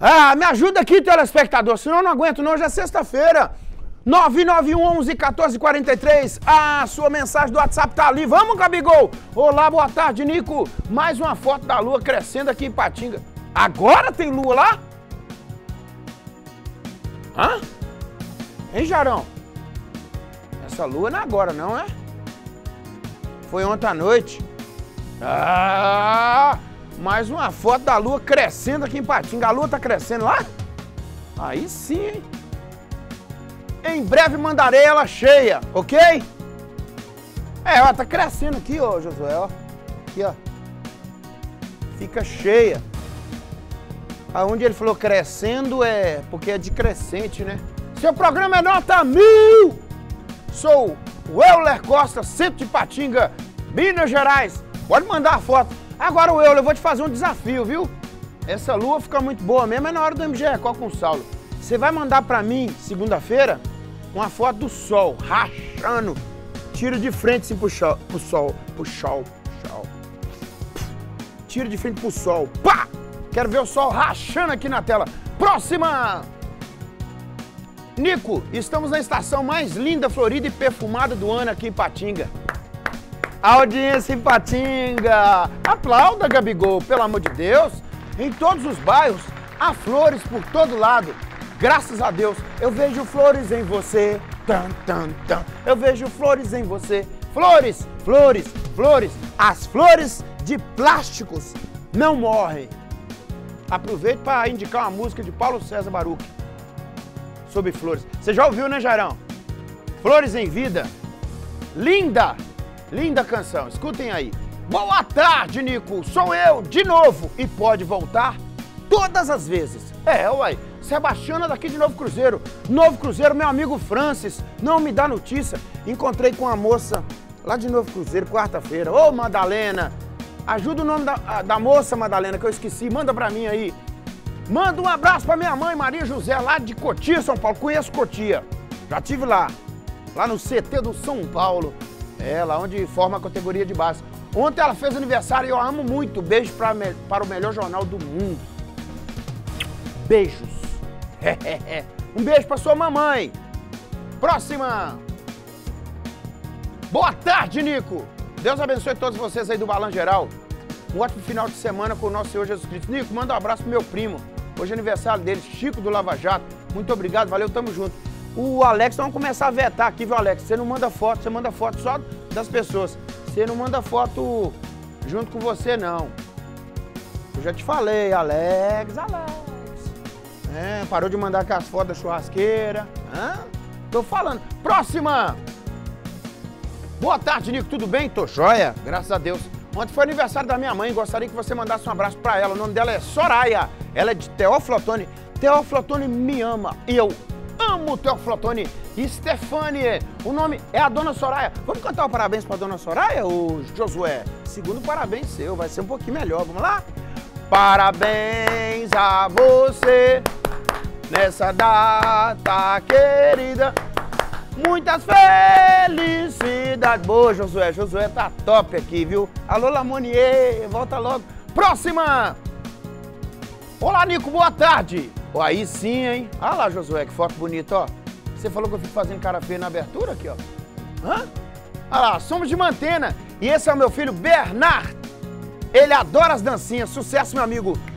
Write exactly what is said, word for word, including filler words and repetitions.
Ah, me ajuda aqui, telespectador, senão eu não aguento não, hoje é sexta-feira. nove nove um, onze, quatorze, quarenta e três. Ah, sua mensagem do WhatsApp tá ali. Vamos, Gabigol! Olá, boa tarde, Nico. Mais uma foto da lua crescendo aqui em Patinga. Agora tem lua lá? Hã? Hein, Jarão? Essa lua não é agora, não, é? Foi ontem à noite. Ah! Mais uma foto da lua crescendo aqui em Patinga. A lua tá crescendo lá? Aí sim, hein? Em breve mandarei ela cheia, ok? É, ela tá crescendo aqui, ó, Josué, ó. Aqui, ó. Fica cheia. Aonde ele falou crescendo é porque é de crescente, né? Seu programa é nota mil! Sou o Euler Costa, centro de Patinga, Minas Gerais. Pode mandar a foto. Agora, Euler, eu vou te fazer um desafio, viu? Essa lua fica muito boa mesmo, é na hora do M G Record com o Saulo. Você vai mandar pra mim, segunda-feira, uma foto do sol, rachando. Tira de frente assim pro, sol, pro sol, pro sol, sol. Tira de frente pro sol, pá! Quero ver o sol rachando aqui na tela. Próxima! Nico, estamos na estação mais linda, florida e perfumada do ano aqui em Patinga. Audiência em Patinga! Aplauda, Gabigol, pelo amor de Deus! Em todos os bairros, há flores por todo lado. Graças a Deus, eu vejo flores em você. Tan, tan, tan. Eu vejo flores em você. Flores, flores, flores. As flores de plásticos não morrem. Aproveito para indicar uma música de Paulo César Baruch sobre flores. Você já ouviu, né, Jairão? Flores em Vida. Linda! Linda canção, escutem aí. Boa tarde, Nico. Sou eu, de novo. E pode voltar todas as vezes. É, uai. Sebastiana daqui de Novo Cruzeiro. Novo Cruzeiro, meu amigo Francis. Não me dá notícia. Encontrei com uma moça lá de Novo Cruzeiro, quarta-feira. Ô, Madalena. Ajuda o nome da, da moça, Madalena, que eu esqueci. Manda pra mim aí. Manda um abraço pra minha mãe, Maria José, lá de Cotia, São Paulo. Conheço Cotia. Já estive lá. Lá no C T do São Paulo. É, lá onde forma a categoria de base. Ontem ela fez aniversário e eu amo muito. Beijo pra, para o melhor jornal do mundo. Beijos. Um beijo pra sua mamãe. Próxima. Boa tarde, Nico. Deus abençoe todos vocês aí do Balanço Geral. Um ótimo final de semana com o nosso Senhor Jesus Cristo. Nico, manda um abraço pro meu primo. Hoje é aniversário dele, Chico do Lava Jato. Muito obrigado, valeu, tamo junto. O Alex, vamos começar a vetar aqui, viu, Alex? Você não manda foto, você manda foto só das pessoas. Você não manda foto junto com você, não. Eu já te falei, Alex, Alex. É, parou de mandar aquelas fotos da churrasqueira. Hã? Tô falando. Próxima! Boa tarde, Nico, tudo bem? Tô joia, graças a Deus. Ontem foi aniversário da minha mãe, gostaria que você mandasse um abraço pra ela. O nome dela é Soraya, ela é de Teófilo Otoni. Teófilo Otoni me ama e eu amo Teófilo Otoni. E Stefanie, o nome é a Dona Soraya. Vamos cantar o parabéns pra Dona Soraya, ô Josué? Segundo parabéns seu, vai ser um pouquinho melhor, vamos lá? Parabéns a você nessa data querida. Muitas felicidades. Boa, Josué. Josué tá top aqui, viu? Alô, Lamonier, volta logo. Próxima! Olá, Nico, boa tarde. Ó, aí sim, hein? Olha lá, Josué, que foto bonita, ó. Você falou que eu fico fazendo cara feia na abertura aqui, ó. Hã? Olha lá, somos de Mantena. E esse é o meu filho, Bernard. Ele adora as dancinhas. Sucesso, meu amigo.